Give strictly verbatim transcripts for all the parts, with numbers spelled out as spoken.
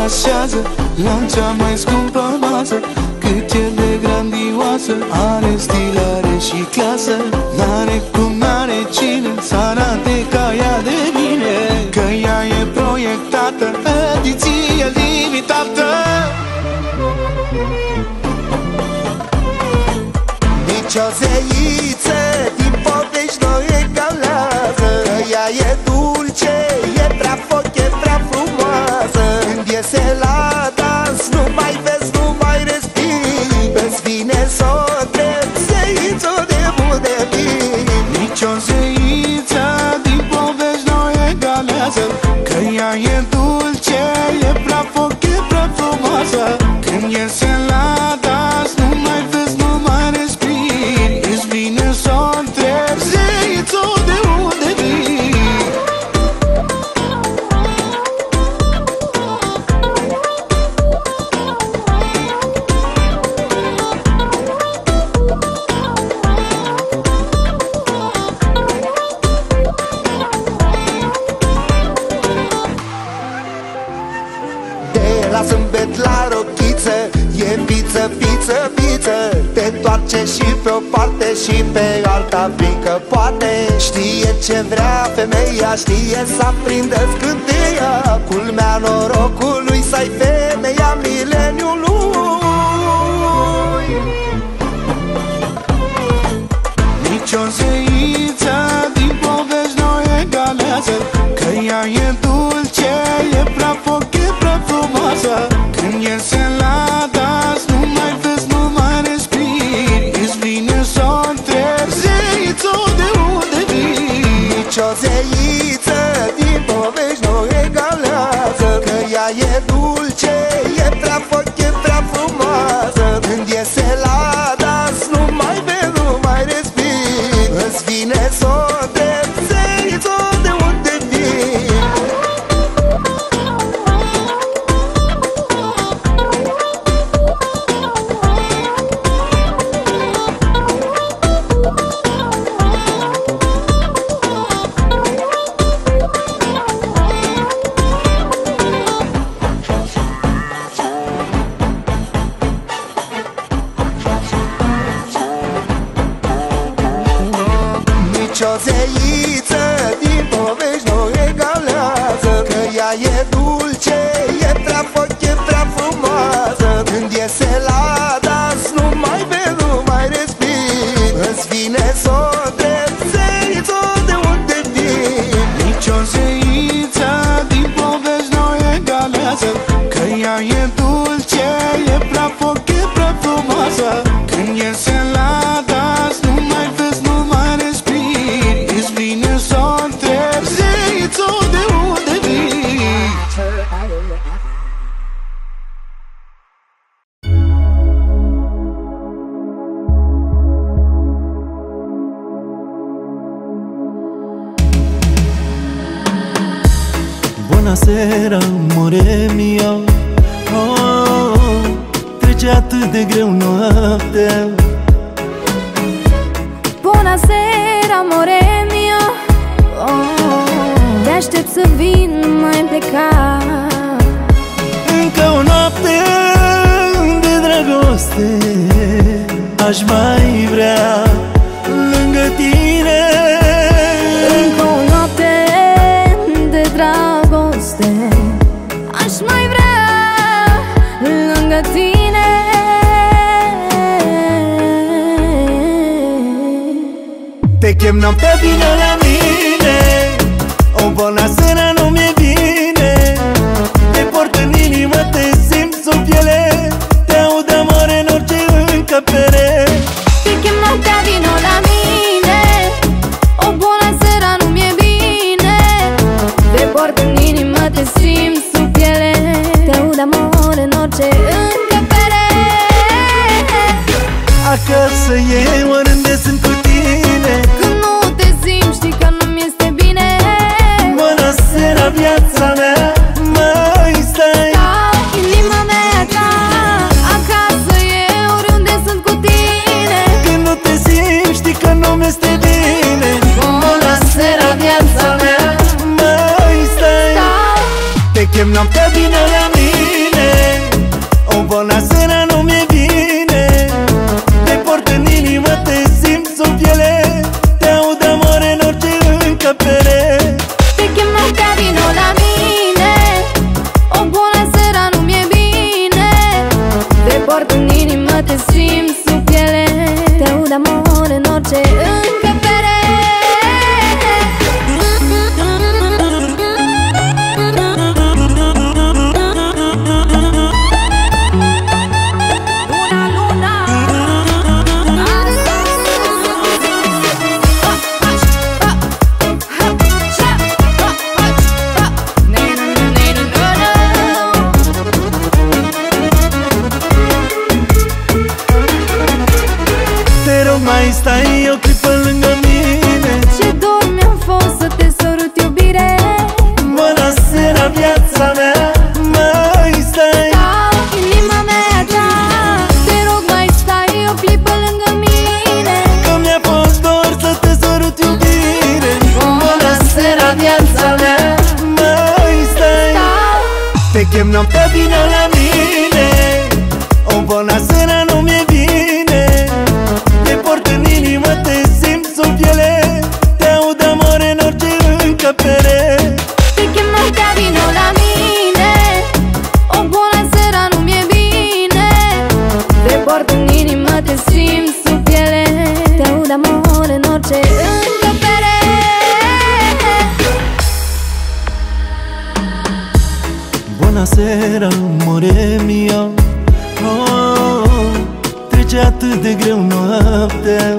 așează la cea mai scumpă masă. Cât e de grandioasă, are stil, are și clasă. N-are cum, n-are cine să arate ca ea de bine, că ea e proiectată, ediție limitată. Nici o zeiță din povești nu egalează, că ea e dulce, e prea foc, e prea frumoasă. Când iese la dans, nu mai vezi, nu mai respiri, îți vine s-o drept, zeiță de unde vii. Nici o zeiță din povești nu egalează, că ea e dulce, e prea foc, e prea frumoasă. Când iese la dans, nu mai vezi, nu mai respiri, îți vine s-o întrebi, zeiță de unde vii. De la zâmbet la rochiță, e piță, piță, piță. Te întoarce și pe o parte și pe alta, fiindcă poate. Știe ce vrea femeia, știe să aprindă scânteia. Culmea norocului să-i femeia mileniului. Nici o zeiță din povești nu egalează, că ea e dulce, e prea foc, e prea frumoasă. Când iese la dans, nu mai vezi, nu mai respiri, îți vine s-o întrebi, zeiță de unde vii. Nici o zeiță din povești nu egalează, că ea e dulce, e prea foc, e prea frumoasă. Când iese la dans, nu mai vezi, nu mai respiri, îți vine s-o întrebi, zeiță de unde vii. Nici o zeiță din povești nu egalează, că ea e dulce, e prea foc, e prea frumoasă. Când iese la dans, nu mai vezi, nu mai respiri, îți vine s-o întrebi, zeiță de unde vii. Nici o zeiță din povești nu egalează, că ea e dulce, e prea foc, e prea frumoasă. Când iese la dans, nu mai vezi, nu mai respiri, îți vine s-o întrebi, zeiță de unde vii. Buonasera, amore mio. Oh, trece atât de greu noaptea. Buonasera, amore mio. Oh, te aștept să vin, nu mai pleca. Încă o noapte de dragoste aș mai vrea lângă tine. Încă o noapte de dragoste aș mai vrea lângă tine. Te chem noaptea, vino la mine. O buonasera nu mi-e bine. Te port în inimă, te simt sub piele. Te aud amore în orice încăpere. Te chem noaptea, vino la mine. O buonasera nu mi-e bine. Te port în inimă, te simt sub piele. Te aud amore în orice încăpere. Acasă e oriunde sunt cu tine. Când nu te simți, știi că nu-mi este bine. Buonasera, viața mea, mai stai. Stau, inima mea ta. Acasă e oriunde sunt cu tine. Când nu te simți, știi că nu-mi este bine. Buonasera, viața mea, mai stai. stau. Te chem noaptea, vino la mine. mai stai o clipă lângă mine? Ce dor mi-a fost să te sărut, iubire. Bună seara, viața mea, mai stai. Stau, inima mea ta, te rog mai stai o clipă lângă mine. Că mi-a fost dor să te sărut, iubire. Bună seara, viața mea, mai stai. Stau, Te chem noaptea, vino la mine. O bună seara nu mi-e bine. Te port în inimă, te simt sub piele. Te aud amore în orice încăpere. te chem noaptea, vino la mine. O bună seara nu mi-e bine. Te port în inimă, te simt sub piele. Te aud amor în orice încăpere. Bună seara, amore mio. Oh, trece atât de greu noaptea.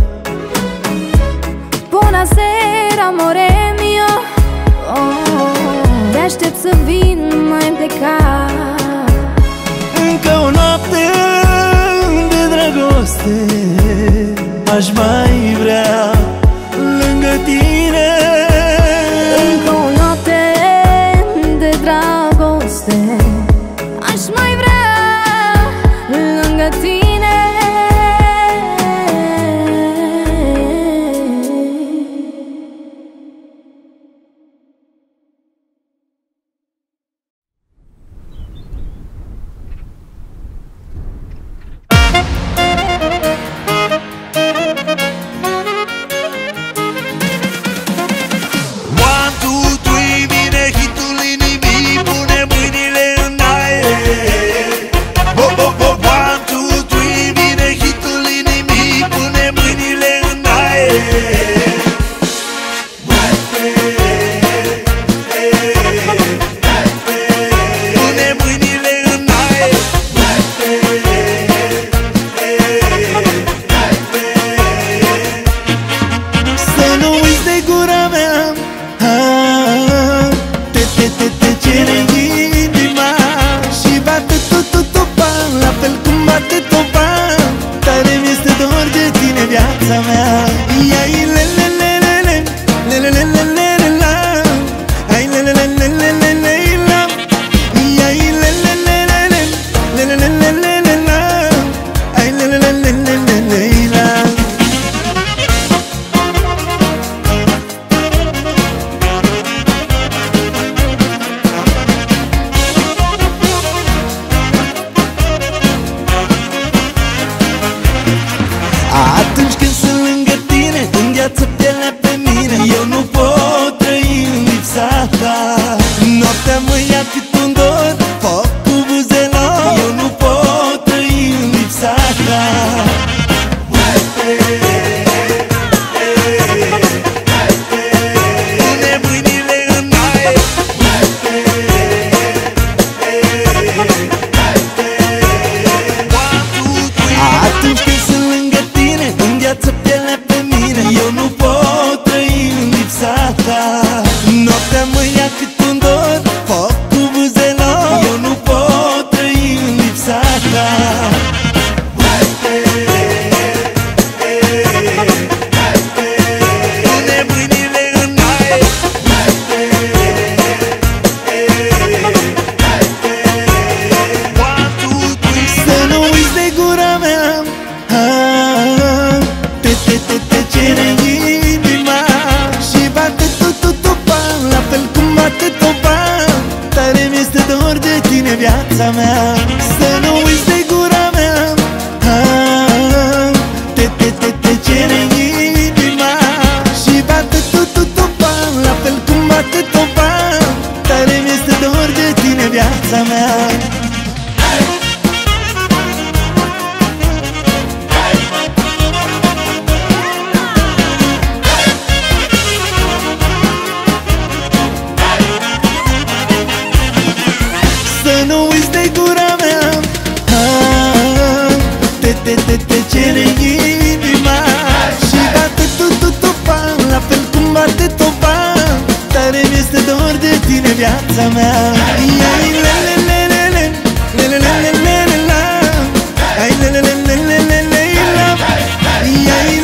Bună seara, amore mio. Oh, te aștept să vin, nu mai pleca. Încă o noapte de dragoste aș mai vrea lângă tine. Încă o noapte de dragoste aș mai vrea lângă tine. One, two, three, vine hitul inimii, pune mâinile în aer. Bo, bo, bo, one, two, three, vine hitul inimii, pune mâinile în aer. Pune mâinile în aer. Să nu uiți de gura mea. Ah, Te, te, te, te cere inima și bate tot, tot, tot, bam, la fel cum bate tot, bam. Tare mi-este dor de tine, viața mea. Ia-i le, le, le, le, le, le, le, le, le, le, le, la. Ai le, le, le, le, le, le, le, la. Ia-i le, le, le, le, le, le, le, le, le, le, le, la. Ai le, le, le, le, le, le, le, la. Atunci când sunt lângă tine, îngheață pielea pe mine. Eu nu pot trăi în lipsa ta. Noaptea mă ia cât un dor, foc cu buzelor. Eu nu pot trăi în lipsa ta. Pune mâinile în aer. One, two, three. Atunci când sunt lângă tine, îngheață pielea pe mine. Eu nu pot trăi în lipsa ta. Noaptea mă ia cât un dor, foc cu buzelor. Eu nu pot trăi în lipsa ta. Pune mâinile în aer. One, two, three. Să nu uiți de gura mea. Ah, Te, te, te, te cere inima și bate tot, tot, tot, bam, la fel cum bate tot, bam. Tare mi-este dor de tine, viața mea. Să nu uiți de gura mea. Ah, Te, te, te, te cere inima și bate tot, tot, tot, bam, la fel cum bate tot, bam. Tare mi-este dor de tine, viața mea. Să nu uiți de gura mea. Ah, Te, te, te, te cere inima și bate tot, tot, tot, bam, la fel cum bate tot, bam. Tare mi-este dor de tine, viața mea. Ia-i le, le, le, le, le, le, le, le, le, le, le, la. Ai le, le, le, le, le, le, le, la. Ia-i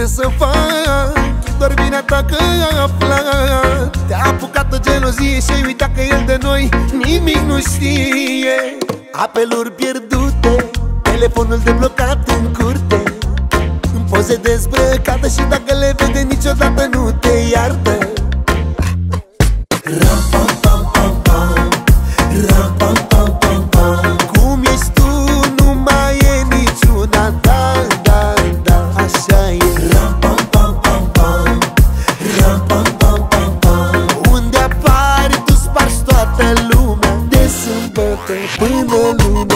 ce să fac, doar vina ta că a aflat. Te-a apucat o gelozie și ai uitat că el de noi nimic nu știe. Apeluri pierdute, telefonul deblocat în curte, în poze dezbrăcată și dacă le vede niciodată nu te iartă. Ram pam pam pam pam, ram pam pam pam pam. Cum ești tu nu mai e niciuna, da, da, da, așa e. Ram pam pam pam pam, ram pam pam pam pam. Unde apari tu spargi toată lumea, de sâmbătă până lunea.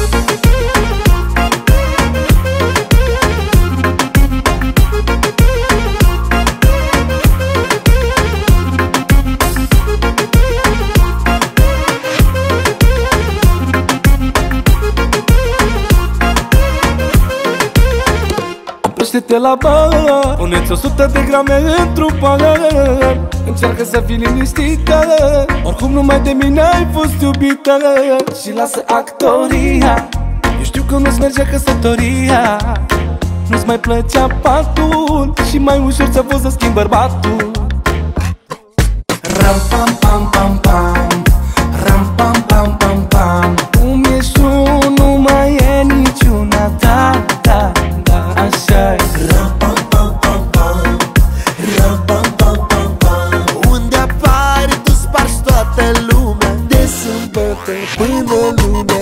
Oprește-te la bar, pune-ți o sută de grame într-un pahar. Încearcă să fii liniștită, oricum numai de mine ai fost iubită. Și lasă actoria, eu știu că nu-ți mergea căsătoria, nu-ți mai plăcea patul și mai ușor ți-a fost să schimbi bărbatul. Ram pam pam pam pam, ram pam pam pam pam. Cum ești tu nu mai e niciuna, da, da, da, așa e. Ram pam pam pam pam, ram pam pam pam pam. Unde apari tu spargi toată lumea, de sâmbătă până lunea.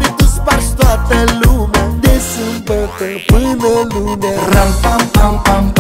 Până lunea. Ram pam pam pam